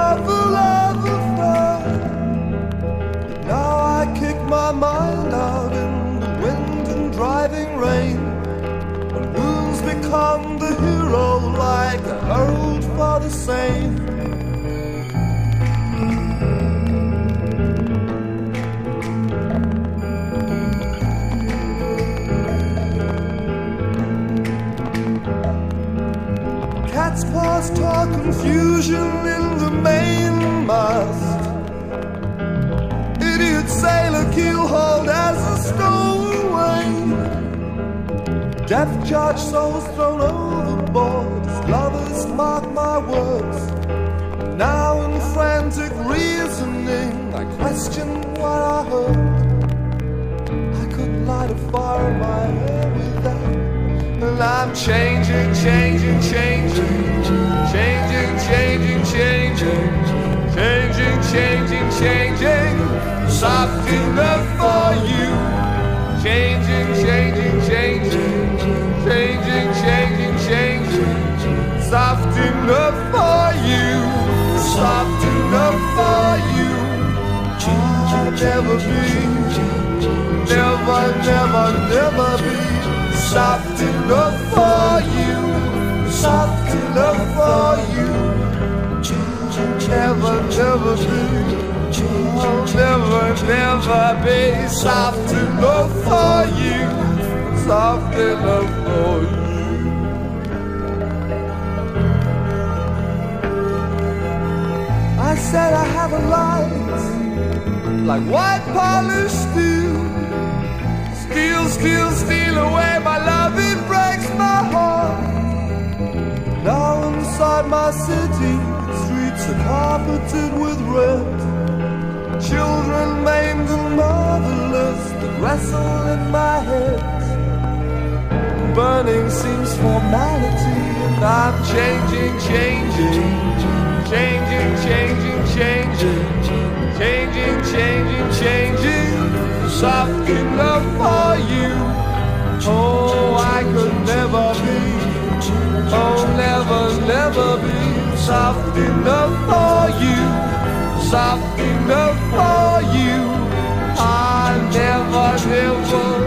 never ever felt. But now I kick my mind out in the wind and driving rain. When wounds become the hero like a herald for the saint. Cat's paws tore confusion in the mainmast. Idiot sailor keelhauled as a stowaway. Deaf judge souls thrown overboard. His lovers mark my words. Now in frantic reasoning I question what I heard. I could light a fire in my head with that. And I'm changing, changing, changing, changing, changing, changing, changing, changing, changing, soft enough for you. Changing, changing, changing, changing, changing, changing, soft enough for you, soft enough for you. I'll never be, never, never, never be soft enough for you, soft enough for you. Never, never be, I'll never, never be soft enough for you, soft enough for you. I said I have a light, like white polished steel. Steal, steal, steal away my love, it breaks my heart. Now inside my city, streets are carpeted with red. Children maimed and motherless that wrestle in my head. Burning seems formality, and I'm changing, changing, changing, changing, changing, changing, changing, changing, soft enough for you. Oh, I could never be, oh, never, never be soft enough for you, soft enough for you. I never, never